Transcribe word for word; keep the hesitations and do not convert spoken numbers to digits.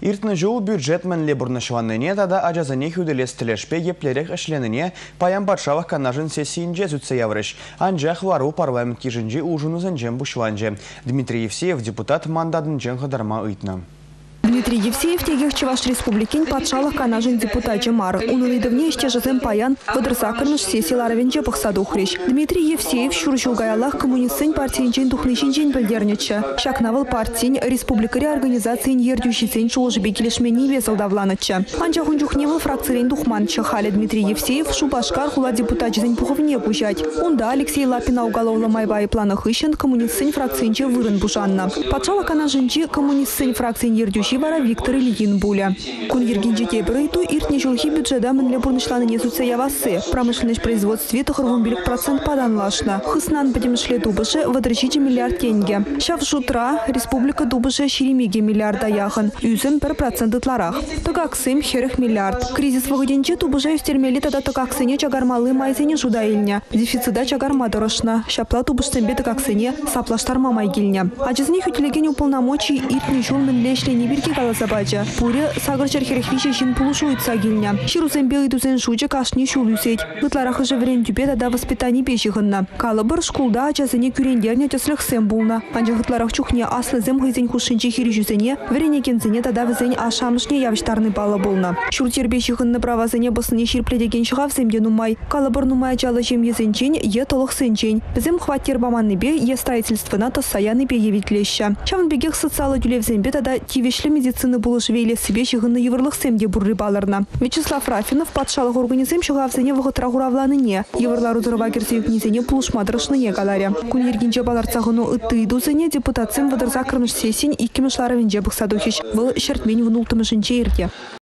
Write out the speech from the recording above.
Иртні жол бюджет мәнле бұрнышыланыне тада ажазыне хүделес тілешпе еплерек ішленіне паян батшалық канажын сессиінже зүтсе яврыш. Анжақ вару парламент кежінже ужынызын жем бұшыланже. Дмитрий Евсеев депутат мандадын жен қыдарма ұйтны. Дмитрий Евсеев тегех Чуваш республикин патшалық канажын депутат мар. Унылы давне ищежазым паян выдрсакырныш сессии ларавенче пахсаду хрищ. Дмитрий Евсеев шуршул гаялах коммунистсен партиинчен тухнышинчен білдернечі. Шакнавыл партиин республикари организациян ердюшисен чуложбе келешмени весел давланычы. Анча хунчухневыл фракциялен тухманчы халі Дмитрий Евсеев шубашкар хула депутатчизен пуховне пужать. Онда Алексей Лапин уголовла майбай плана хыщен коммунистсен фракциинче вырын бушанна. Патшалық канажынче коммунистсен фракциин ердюши вара Виктор Ильин Буля. Кун ергенче тебрайту иртне жылхи бюджета мэнле бурнышланы несутся явасы. Промышленность производстве тахарвумбилик процент паданлашна. Хыснан подемшле дубыше выдрачите миллиард тенге. Шав шутра республика дубыше шеремеге миллиарда яхан. Юзем пер процент ытларах. Тагаксым херех миллиард. Кризис вагоденче дубыше стермели тада тагаксыне чагармалы майзене жудаильня. Дефицита чагарма дорожна. Шапла дубышсембе тагаксыне саплаштарма майгильня. Ачызне хютилеген уполномочий иртне жол мэнле шлени бирки каласабача. Пуре сагрчар херехвиче жин пулушует сагильня. Ширусен белый тузен шуча кашни шулюсеть. Вытларах же врен тюпе тада воспитание пещихынна. Калабыр шкулда ачасыне күрендерне тёслыхсен булна. Анча хытларах чухне аслы зем хызен хушинче хирижусене, врене кензене тада вызен ашамышне явштарны бала булна. Шуртер пещихынны правазене басыне ширпледеген шығав земде нумай. Калабыр нумай ачалы жем езенчен, е толық сенчен. Бізем хваттер баманны бе, е строительствына тассаяны бе евитлеща. Чавын бегех социалы дюлев зембе тада тивешлі медицины булышвейле себе шығынны еврлық семде бурры баларна. Вячеслав Рафинов патшалық организем шығавзене вғытра ғуравланыне. Еврлар ұзырыва керсе үкнезене пулышмадырышныне галаря. Күн ергенче баларцағыну ұтты идузене депутатсен вадырза кірміш сесен иккімішлары венже бұқсадухиш. Бұл шертмен вұнултымышынче ерде.